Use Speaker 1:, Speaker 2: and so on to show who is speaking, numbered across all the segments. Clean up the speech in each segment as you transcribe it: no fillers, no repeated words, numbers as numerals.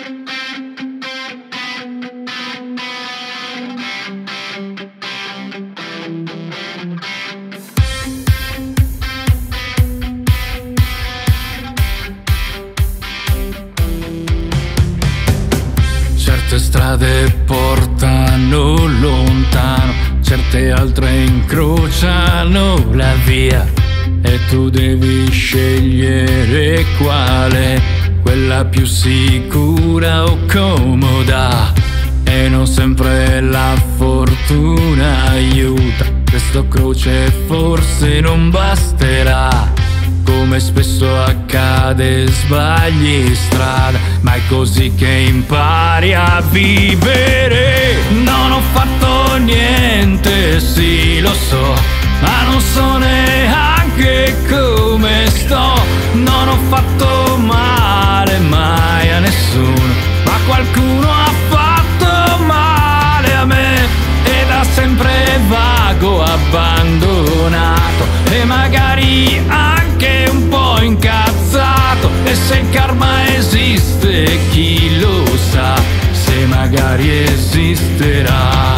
Speaker 1: Certe strade portano lontano, certe altre incrociano la via e tu devi scegliere quale, quella più sicura o comoda. E non sempre la fortuna aiuta, questo croce forse non basterà. Come spesso accade sbagli strada, ma è così che impari a vivere. Non ho fatto niente, sì lo so, ma non so neanche come sto. Non ho fatto male mai a nessuno, ma qualcuno ha fatto male a me. E da sempre vago abbandonato e magari anche un po' incazzato. E se il karma esiste, chi lo sa, se magari esisterà.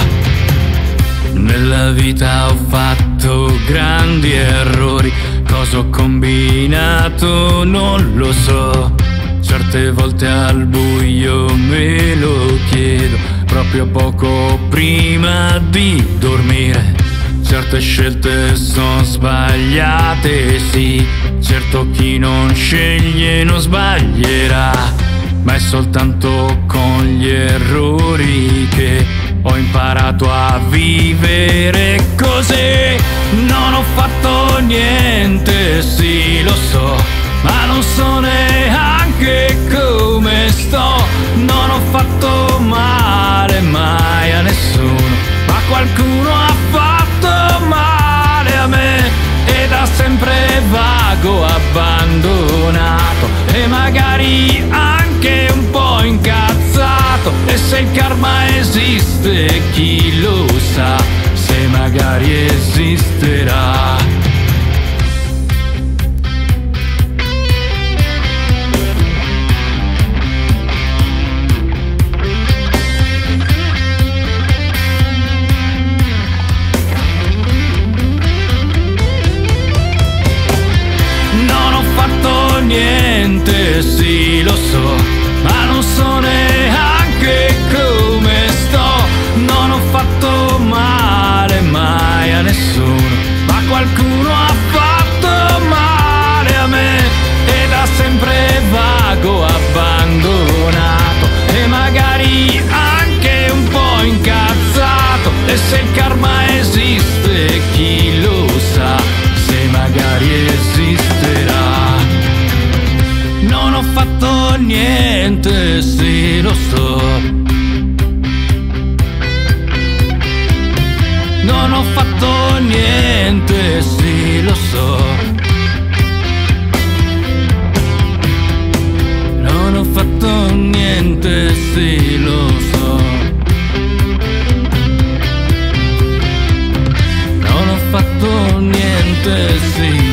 Speaker 1: Nella vita ho fatto grandi errori, cosa ho combinato non lo so. Certe volte al buio me lo chiedo, proprio poco prima di dormire. Certe scelte sono sbagliate, sì, certo chi non sceglie non sbaglierà, ma è soltanto con gli errori che ho imparato a vivere così. Non ho fatto niente, sì lo so, ma non so neanche come sto. Non ho fatto male mai a nessuno, ma qualcuno ha fatto male a me. E da sempre vago abbandonato e magari anche un po' incazzato. E se il karma esiste, chi lo sa, se magari esisterà. Niente, sì lo so, ma non so neanche come sto. Non ho fatto male mai a nessuno, ma qualcuno ha fatto male a me. E da sempre vago abbandonato e magari anche un po' incazzato. E se il karma esiste, chi lo sa, se magari esisterà. Non ho fatto niente, sì lo so. Non ho fatto niente, sì lo so. Non ho fatto niente, sì lo so. Non ho fatto niente, sì.